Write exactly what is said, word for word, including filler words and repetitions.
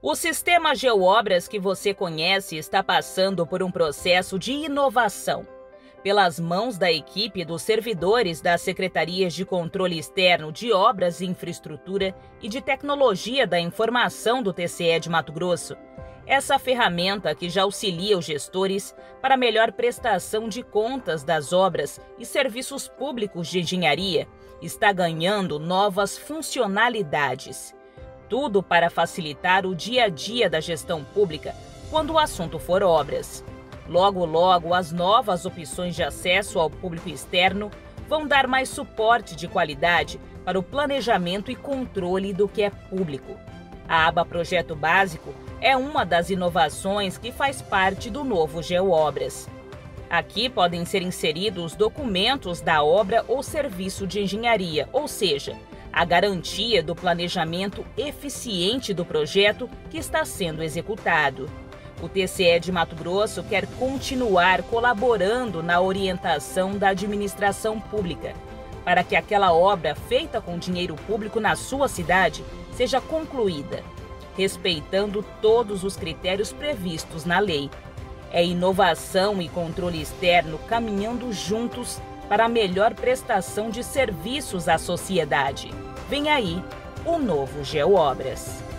O sistema GeoObras que você conhece está passando por um processo de inovação. Pelas mãos da equipe dos servidores das Secretarias de Controle Externo de Obras e Infraestrutura e de Tecnologia da Informação do T C E de Mato Grosso, essa ferramenta que já auxilia os gestores para melhor prestação de contas das obras e serviços públicos de engenharia está ganhando novas funcionalidades. Tudo para facilitar o dia a dia da gestão pública quando o assunto for obras. Logo, logo, as novas opções de acesso ao público externo vão dar mais suporte de qualidade para o planejamento e controle do que é público. A aba Projeto Básico é uma das inovações que faz parte do novo GeoObras. Aqui podem ser inseridos documentos da obra ou serviço de engenharia, ou seja, a garantia do planejamento eficiente do projeto que está sendo executado. O T C E de Mato Grosso quer continuar colaborando na orientação da administração pública, para que aquela obra feita com dinheiro público na sua cidade seja concluída, respeitando todos os critérios previstos na lei. É inovação e controle externo caminhando juntos para a melhor prestação de serviços à sociedade. Vem aí o novo GeoObras.